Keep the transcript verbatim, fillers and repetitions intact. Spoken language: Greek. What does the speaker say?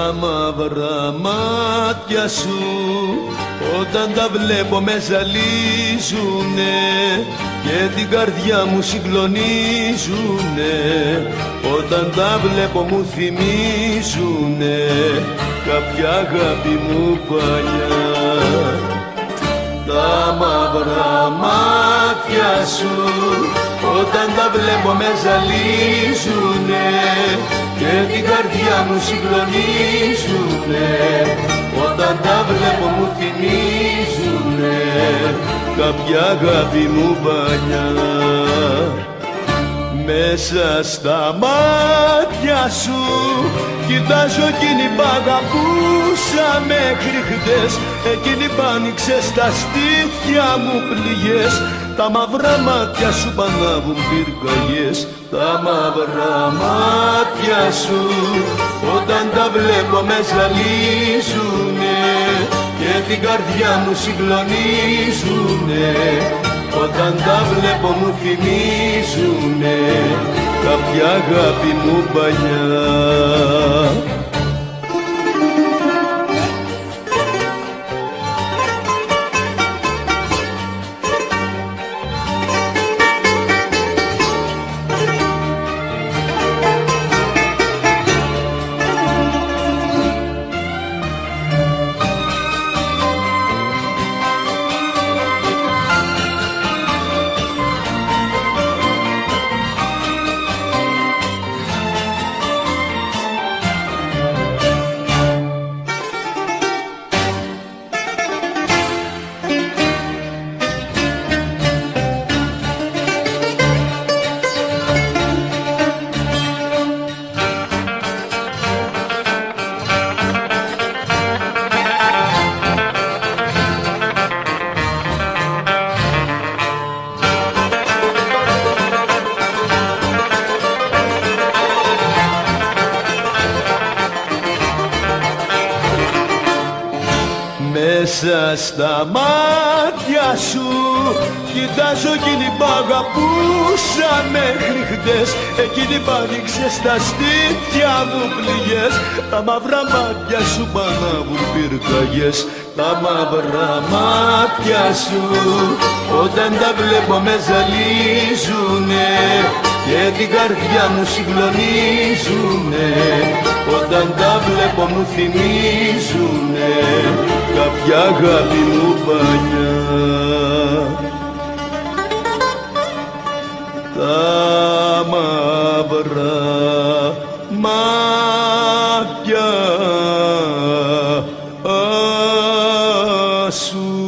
Τα μαύρα μάτια σου όταν τα βλέπω με ζαλίζουνε και την καρδιά μου συγκλονίζουνε. Όταν τα βλέπω μου θυμίζουνε κάποια αγάπη μου παλιά. Τα μαύρα μάτια σου όταν τα βλέπω με ζαλίζουνε και την καρδιά μου συγκλονίζουνε. Όταν τα βλέπω μου θυμίζουνε κάποια αγάπη μου παλιά. Μέσα στα μάτια σου κοιτάζω εκείνη που αγαπούσα μέχρι χτες. Εκείνη που άνοιξε στα στήθια μου πληγές. Τα μαύρα μάτια σου πανάβουν πυρκαγιές. Τα μαύρα μάτια σου όταν τα βλέπω με ζαλίζουνε και την καρδιά μου συγκλονίζουνε. Όταν τα βλέπω μου θυμίζουνε κάποια αγάπη μου παλιά. Μέσα στα μάτια σου κοιτάζω εκείνη που αγαπούσα μέχρι χτες. Εκείνη που άνοιξε στα στήθια μου πληγές. Τα μαύρα μάτια σου πανάβουν πυρκαγιές. Τα μαύρα μάτια σου όταν τα βλέπω με ζαλίζουνε και την καρδιά μου συγκλονίζουνε. Όταν τα βλέπω μου θυμίζουνε κάποια αγάπη μου παλιά. Τα μαύρα μάτια σου